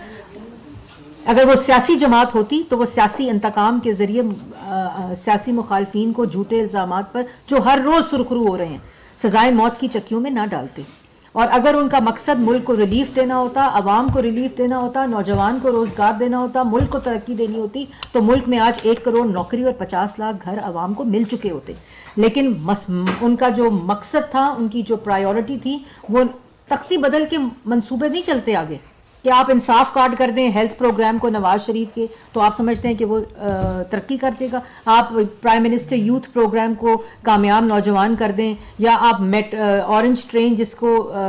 अगर वो सियासी जमात होती तो वो सियासी इंतकाम के जरिए सियासी मुखालफीन को झूठे इल्ज़ामात पर जो हर रोज़ सुरखरू हो रहे हैं सजाए मौत की चक्कियों में ना डालते। और अगर उनका मकसद मुल्क को रिलीफ देना होता, आवाम को रिलीफ देना होता, नौजवान को रोज़गार देना होता, मुल्क को तरक्की देनी होती, तो मुल्क में आज एक करोड़ नौकरी और पचास लाख घर आवाम को मिल चुके होते। लेकिन मस, उनका जो मकसद था, उनकी जो प्रायोरिटी थी, वो तख्ती बदल के मंसूबे नहीं चलते आगे कि आप इंसाफ कार्ड कर दें हेल्थ प्रोग्राम को नवाज शरीफ के, तो आप समझते हैं कि वो तरक्की कर देगा। आप प्राइम मिनिस्टर यूथ प्रोग्राम को कामयाब नौजवान कर दें, या आप मेट ऑरेंज ट्रेन जिसको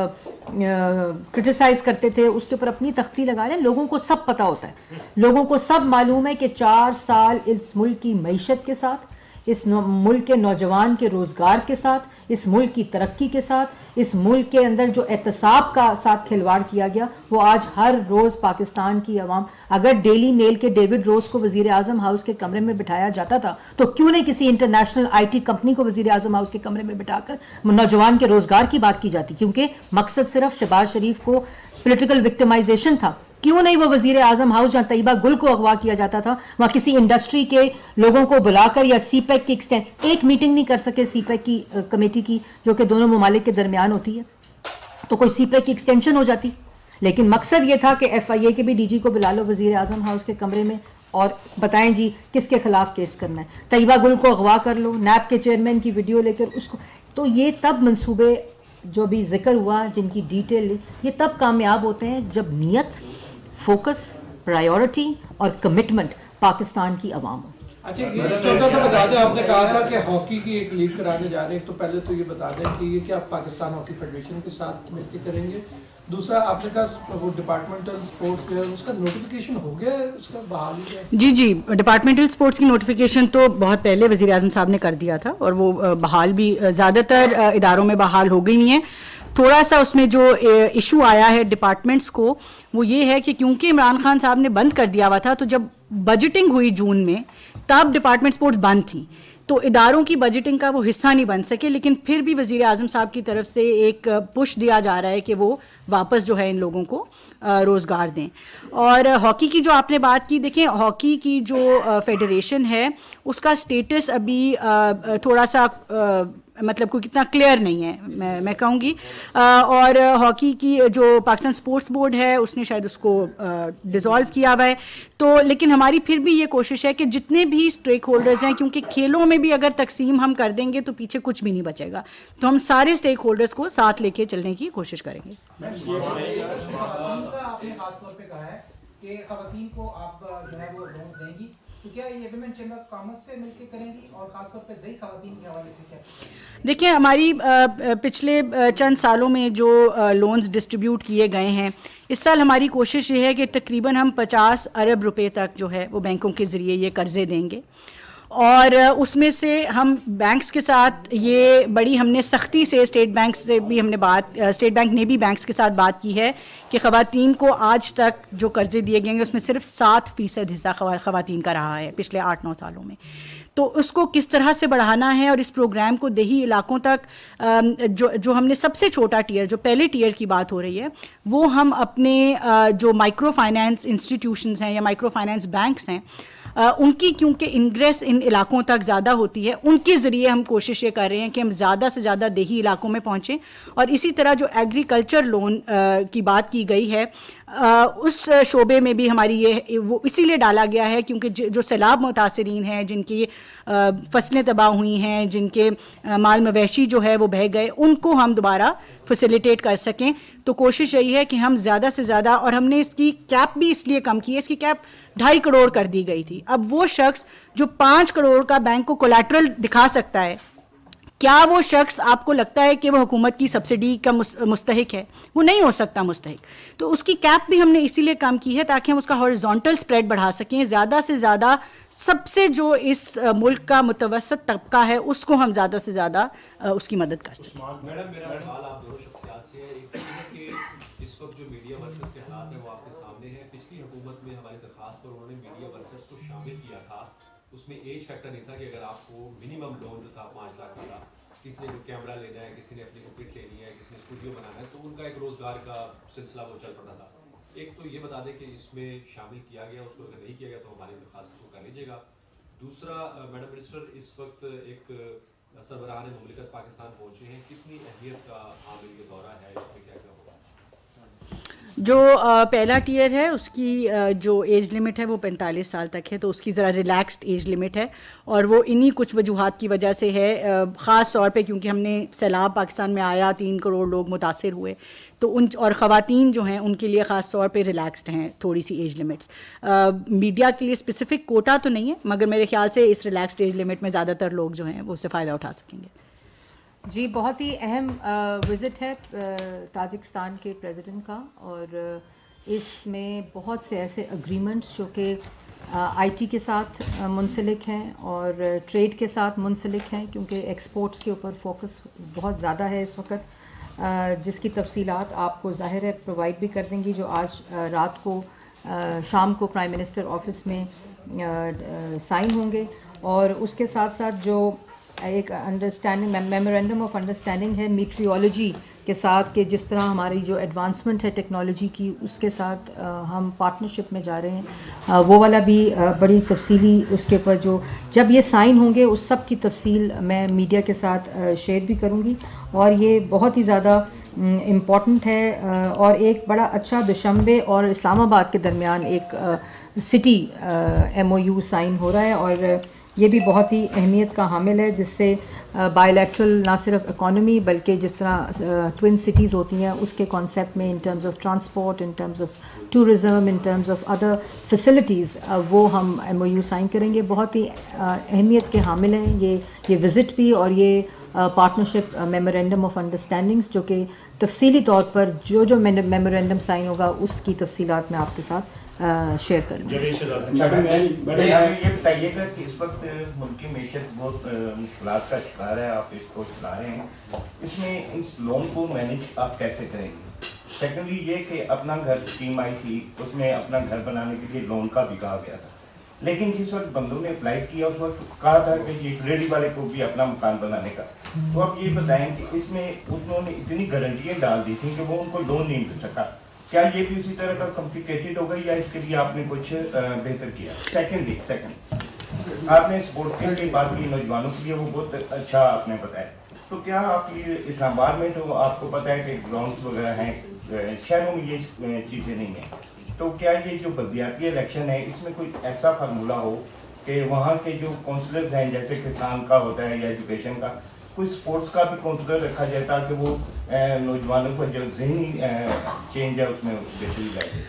क्रिटिसाइज करते थे उसके ऊपर अपनी तख्ती लगा लें। लोगों को सब पता होता है, लोगों को सब मालूम है कि चार साल इस मुल्क की मईशत के साथ, इस मुल्क के नौजवान के रोज़गार के साथ, इस मुल्क की तरक्की के साथ, इस मुल्क के अंदर जो एहतसाब का साथ खिलवाड़ किया गया, वो आज हर रोज़ पाकिस्तान की आवाम, अगर डेली मेल के डेविड रोज को वज़ीर आज़म हाउस के कमरे में बिठाया जाता था, तो क्यों नहीं किसी इंटरनेशनल आईटी कंपनी को वज़ीर आज़म हाउस के कमरे में बिठाकर नौजवान के रोज़गार की बात की जाती, क्योंकि मकसद सिर्फ शहबाज शरीफ को पॉलिटिकल विक्टिमाइजेशन था। क्यों नहीं वो वज़ीर आज़म हाउस जहाँ तैयबा गुल को अगवा किया जाता था, वहाँ किसी इंडस्ट्री के लोगों को बुलाकर, या सी पैक की एक्सटेंड एक मीटिंग नहीं कर सके सी पैक की कमेटी की जो कि दोनों ममालिक के दरमियान होती है, तो कोई सी पैक की एक्सटेंशन हो जाती। लेकिन मकसद ये था कि एफ आई ए के भी डी जी को बुला लो वज़ीर आज़म हाउस के कमरे में और बताएं जी किसके खिलाफ केस करना है, तैयबा गुल को अगवा कर लो, नैब के चेयरमैन की वीडियो लेकर उसको। तो ये तब मंसूबे जो भी जिक्र हुआ, जिनकी डिटेल, ये तब कामयाब होते हैं जब नीयत, फोकस, प्रायोरिटी और कमिटमेंट पाकिस्तान की आवाम हो। अच्छा, ये छोटा सा बता दें, आपने कहा था कि हॉकी की एक लीग कराने जा रहे हैं, तो पहले तो ये बता दें कि ये क्या पाकिस्तान हॉकी फेडरेशन के साथ मिलकर करेंगे? दूसरा, आपने कहा वो डिपार्टमेंटल स्पोर्ट्स जो है उसका नोटिफिकेशन हो गया है, उसका बहाल हो गया? जी जी, डिपार्टमेंटल स्पोर्ट्स की नोटिफिकेशन तो बहुत पहले वज़ीर आज़म साहब ने कर दिया था, और वो बहाल भी ज़्यादातर इदारों में बहाल हो गई हैं। थोड़ा सा उसमें जो इशू आया है डिपार्टमेंट्स को, वो ये है कि क्योंकि इमरान खान साहब ने बंद कर दिया हुआ था, तो जब बजटिंग हुई जून में तब डिपार्टमेंट स्पोर्ट्स बंद थी, तो इदारों की बजटिंग का वो हिस्सा नहीं बन सके। लेकिन फिर भी वज़ीर आज़म साहब की तरफ से एक पुश दिया जा रहा है कि वो वापस जो है इन लोगों को रोज़गार दें। और हॉकी की जो आपने बात की, देखें हॉकी की जो फेडरेशन है उसका स्टेटस अभी थोड़ा सा मतलब कोई कितना क्लियर नहीं है, मैं मैं कहूँगी। और हॉकी की जो पाकिस्तान स्पोर्ट्स बोर्ड है उसने शायद उसको डिज़ोल्व किया हुआ है। तो लेकिन हमारी फिर भी ये कोशिश है कि जितने भी स्टेक होल्डर्स हैं, क्योंकि खेलों में भी अगर तकसीम हम कर देंगे तो पीछे कुछ भी नहीं बचेगा, तो हम सारे स्टेक होल्डर्स को साथ लेके चलने की कोशिश करेंगे। आपने खासतौर पे कहा है कि खवातीन को आप जो है वो लोन देंगी, तो क्या ये विमेन चैम्बर ऑफ कॉमर्स से मिलकर करेंगी, और खासतौर पे दही खवातीन के हवाले से क्या? देखिए, हमारी पिछले चंद सालों में जो लोन्स डिस्ट्रीब्यूट किए गए हैं, इस साल हमारी कोशिश ये है कि तकरीबन हम पचास अरब रुपए तक जो है वो बैंकों के ज़रिए ये कर्ज़े देंगे। और उसमें से हम बैंक्स के साथ ये बड़ी हमने सख्ती से स्टेट बैंक से भी हमने बात स्टेट बैंक ने भी बैंक्स के साथ बात की है कि ख़वातीन को आज तक जो कर्ज़े दिए गए हैं उसमें सिर्फ सात फ़ीसद हिस्सा ख़वातीन का रहा है पिछले आठ नौ सालों में। तो उसको किस तरह से बढ़ाना है और इस प्रोग्राम को देही इलाकों तक जो जो हमने सबसे छोटा टीयर जो पहले टीयर की बात हो रही है वो हम अपने जो माइक्रो फाइनेंस इंस्टीट्यूशंस हैं या माइक्रो फाइनेंस बैंक्स हैं उनकी क्योंकि इंग्रेस इन इलाकों तक ज़्यादा होती है उनके ज़रिए हम कोशिश ये कर रहे हैं कि हम ज़्यादा से ज़्यादा देही इलाकों में पहुँचें। और इसी तरह जो एग्रीकल्चर लोन की बात की गई है आ, उस शोबे में भी हमारी ये वो इसीलिए डाला गया है क्योंकि जो सैलाब मुतासरीन हैं जिनकी फसलें तबाह हुई हैं जिनके आ, माल मवेशी जो है वो बह गए उनको हम दोबारा फैसिलिटेट कर सकें। तो कोशिश यही है कि हम ज़्यादा से ज़्यादा और हमने इसकी कैप भी इसलिए कम की है, इसकी कैप ढाई करोड़ कर दी गई थी। अब वो शख्स जो पाँच करोड़ का बैंक को कोलैटरल दिखा सकता है, क्या वो शख्स आपको लगता है कि वो हुकूमत की सब्सिडी का मुस्तहिक है? वो नहीं हो सकता मुस्तहिक। तो उसकी कैप भी हमने इसीलिए कम की है ताकि हम उसका हॉरिजॉन्टल स्प्रेड बढ़ा सकें, ज़्यादा से ज़्यादा सबसे जो इस मुल्क का मुतवसत तबका है उसको हम ज़्यादा से ज़्यादा उसकी मदद कर सकें। मैडम मेरा सवाल आप दोनों शख्सियात से है। एक है कि इस वक्त जो मीडिया वर्कर्स के हालात हैं वो आपके सामने हैं। पिछली हुकूमत में हमारी दरख्वास्त पर उन्होंने मीडिया वर्कर्स को शामिल किया था, उसमें एज फैक्टर नहीं था कि अगर आपको मिनिमम लोन जो था पाँच लाख वाला, किसी ने कोई कैमरा लेना है, किसी ने अपनी को किट लेनी है, किसी ने स्टूडियो बनाना है, तो उनका एक रोज़गार का सिलसिला वो चल पड़ा था। एक तो ये बता दें कि इसमें शामिल किया गया, उसको अगर नहीं किया गया तो हमारी दरख्वास्त को कर लीजिएगा। दूसरा मैडम मिनिस्टर, इस वक्त एक सरबराहान मुमलिकत पाकिस्तान पहुँचे हैं, कितनी अहमियत का आमिल ये दौरा है, इसमें क्या क्या होगा? जो आ, पहला टियर है उसकी आ, जो एज लिमिट है वो पैंतालीस साल तक है, तो उसकी ज़रा रिलैक्स्ड एज लिमिट है और वो इन्हीं कुछ वजूहात की वजह से है, ख़ास तौर पे क्योंकि हमने सैलाब पाकिस्तान में आया, तीन करोड़ लोग मुतासिर हुए, तो उन और ख़वातीन जो हैं उनके लिए ख़ास तौर पे रिलैक्स्ड हैं थोड़ी सी एज लिमिट्स। मीडिया के लिए स्पेसिफ़िक कोटा तो नहीं है, मगर मेरे ख्याल से इस रिलैक्स्ड एज लिमिट में ज़्यादातर लोग जो हैं वो उससे फ़ायदा उठा सकेंगे। जी, बहुत ही अहम विज़िट है ताजिकिस्तान के प्रेसिडेंट का और इसमें बहुत से ऐसे एग्रीमेंट्स जो कि आईटी के साथ मुंसलिक हैं और ट्रेड के साथ मुंसलिक हैं, क्योंकि एक्सपोर्ट्स के ऊपर फोकस बहुत ज़्यादा है इस वक्त, जिसकी तफसीलात आपको ज़ाहिर है प्रोवाइड भी कर देंगी, जो आज रात को शाम को प्राइम मिनिस्टर ऑफिस में साइन होंगे। और उसके साथ साथ जो एक अंडरस्टैंडिंग मेमोरेंडम ऑफ अंडरस्टैंडिंग है मीट्रियोलॉजी के साथ, कि जिस तरह हमारी जो एडवांसमेंट है टेक्नोलॉजी की उसके साथ आ, हम पार्टनरशिप में जा रहे हैं, आ, वो वाला भी आ, बड़ी तफसीली उसके ऊपर जो जब ये साइन होंगे उस सब की तफसील मैं मीडिया के साथ शेयर भी करूँगी। और ये बहुत ही ज़्यादा इम्पॉर्टेंट है और एक बड़ा अच्छा दुशंबे और इस्लामाबाद के दरमियान एक सिटी एमओयू साइन हो रहा है और ये भी बहुत ही अहमियत का हामिल है, जिससे बायलैटरल ना सिर्फ इकॉनमी बल्कि जिस तरह ट्विन सिटीज़ होती हैं उसके कॉन्सेप्ट में, in terms of transport, in terms of tourism, in terms of other facilities, वो हम एमओयू साइन करेंगे। बहुत ही अहमियत के हामिल हैं ये ये विज़िट भी और ये पार्टनरशिप मेमोरेंडम ऑफ अंडरस्टैंडिंग्स, जो कि तफसीली तौर पर जो जो मेमोरेंडम साइन होगा उसकी तफसीलात मैं आपके साथ शेयर कर लूँगी। ये बताइएगा कि इस वक्त मुल्क की मैशत बहुत मुश्किलात का शिकार है, आप इसको चला रहे हैं, इसमें इस लोन को मैनेज आप कैसे करेंगे? सेकेंडली ये कि अपना घर स्कीम आई थी, उसमें अपना घर बनाने के लिए लोन का भी कहा गया था, लेकिन जिस वक्त बंदों ने अप्लाई किया उस वक्त कहा था कि ये रेडी वाले को भी अपना मकान बनाने का, तो आप ये बताएं कि इसमें उन्होंने इतनी गारंटियाँ डाल दी थी कि वो उनको लोन नहीं मिल सका, क्या ये भी उसी तरह का कॉम्प्लिकेटेड हो गई या इसके लिए आपने कुछ बेहतर किया? सेकेंडली सेकेंड आपने स्पोर्ट्स के लिए बात की, नौजवानों के लिए वो बहुत अच्छा आपने बताया, तो क्या आप ये इस्लामाबाद में तो आपको पता है कि ग्राउंड्स वगैरह हैं, शहरों में ये चीज़ें नहीं हैं, तो क्या ये जो बल्दियाती इलेक्शन है इसमें कोई ऐसा फार्मूला हो कि वहाँ के जो काउंसलर्स हैं, जैसे किसान का होता है या एजुकेशन का, कोई स्पोर्ट्स का भी काउंसलर रखा जाए ताकि वो नौजवानों को जो जहनी चेंज है उसमें बेहतरी लाए?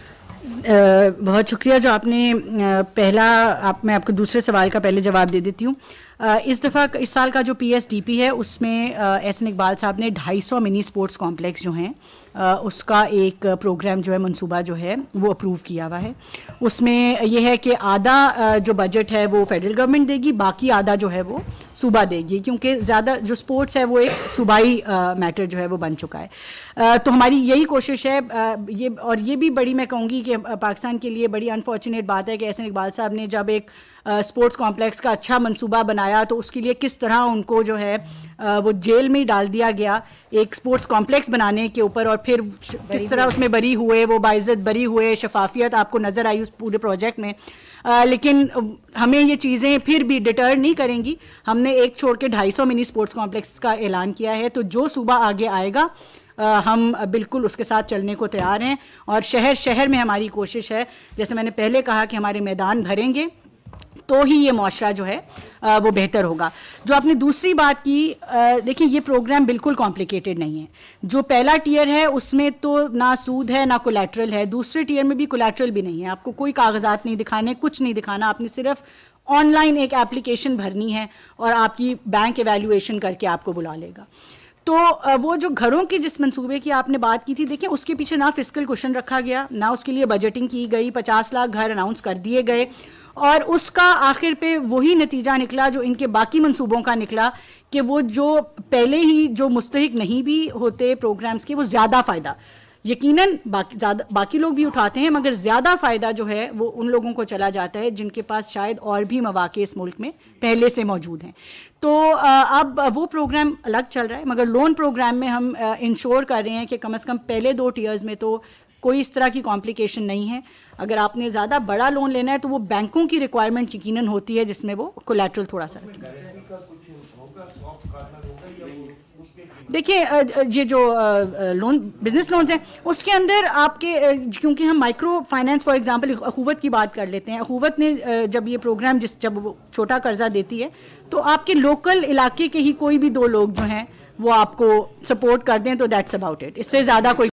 बहुत शुक्रिया जो आपने अ, पहला आप मैं आपको दूसरे सवाल का पहले जवाब दे देती हूँ। अ, इस दफ़ा इस साल का जो पी एस डी पी है उसमें एहसन इकबाल साहब ने ढाई सौ मिनी स्पोर्ट्स कॉम्प्लेक्स जो हैं अ, उसका एक प्रोग्राम जो है मंसूबा जो है वो अप्रूव किया हुआ है। उसमें यह है कि आधा अ, जो बजट है वो फेडरल गवर्नमेंट देगी, बाकी आधा जो है वो सूबा देगी, क्योंकि ज़्यादा जो स्पोर्ट्स है वो एक सूबाई मैटर जो है वो बन चुका है। आ, तो हमारी यही कोशिश है आ, ये और ये भी बड़ी मैं कहूँगी कि पाकिस्तान के लिए बड़ी अनफॉर्चुनेट बात है कि एहसन इकबाल साहब ने जब एक स्पोर्ट्स कॉम्प्लेक्स का अच्छा मंसूबा बनाया तो उसके लिए किस तरह उनको जो है आ, वो जेल में ही डाल दिया गया एक स्पोर्ट्स कॉम्प्लेक्स बनाने के ऊपर, और फिर किस तरह उसमें बरी हुए, वो बाइज़्ज़त बरी हुए, शफाफियत आपको नज़र आई उस पूरे प्रोजेक्ट में। आ, लेकिन हमें ये चीज़ें फिर भी डिटर नहीं करेंगी। हमने एक छोड़ के ढाई सौ मिनी स्पोर्ट्स कॉम्प्लेक्स का ऐलान किया है, तो जो सूबा आगे आएगा आ, हम बिल्कुल उसके साथ चलने को तैयार हैं। और शहर शहर में हमारी कोशिश है, जैसे मैंने पहले कहा कि हमारे मैदान भरेंगे तो ही ये मुआशरा जो है आ, वो बेहतर होगा। जो आपने दूसरी बात की, देखिए ये प्रोग्राम बिल्कुल कॉम्प्लिकेटेड नहीं है। जो पहला टियर है उसमें तो ना सूद है ना कोलैटरल है, दूसरे टियर में भी कोलैटरल भी नहीं है। आपको कोई कागजात नहीं दिखाने, कुछ नहीं दिखाना, आपने सिर्फ ऑनलाइन एक एप्लीकेशन भरनी है और आपकी बैंक एवेल्युएशन करके आपको बुला लेगा। तो वो जो घरों के जिस मंसूबे की आपने बात की थी, देखिए उसके पीछे ना फिस्कल क्वेश्चन रखा गया, ना उसके लिए बजटिंग की गई, पचास लाख घर अनाउंस कर दिए गए और उसका आखिर पे वही नतीजा निकला जो इनके बाकी मंसूबों का निकला कि वो जो पहले ही जो मुस्तहिक नहीं भी होते प्रोग्राम्स के, वो ज़्यादा फ़ायदा यकीनन बाकी ज़्यादा बाकी लोग भी उठाते हैं, मगर ज़्यादा फ़ायदा जो है वो उन लोगों को चला जाता है जिनके पास शायद और भी मौक़े इस मुल्क में पहले से मौजूद हैं। तो अब वो प्रोग्राम अलग चल रहा है, मगर लोन प्रोग्राम में हम इंश्योर कर रहे हैं कि कम से कम पहले दो टीयर्स में तो कोई इस तरह की कॉम्प्लिकेशन नहीं है। अगर आपने ज़्यादा बड़ा लोन लेना है तो वो बैंकों की रिक्वायरमेंट यकीनन होती है जिसमें वो कोलैटरल थोड़ा सा रखें। देखिए ये जो लोन बिजनेस लोन्स हैं उसके अंदर आपके, क्योंकि हम micro finance for example Akhuwat की बात कर लेते हैं, अखूवत ने जब ये प्रोग्राम जिस जब वो छोटा कर्जा देती है तो आपके लोकल इलाके के ही कोई भी दो लोग जो हैं वो आपको सपोर्ट कर दें तो दैट्स अबाउट इट, इससे ज़्यादा कोई